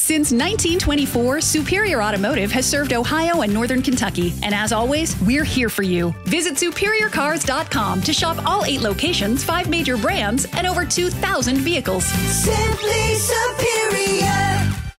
Since 1924, Superior Automotive has served Ohio and Northern Kentucky. And as always, we're here for you. Visit SuperiorCars.com to shop all 8 locations, 5 major brands, and over 2,000 vehicles. Simply Superior.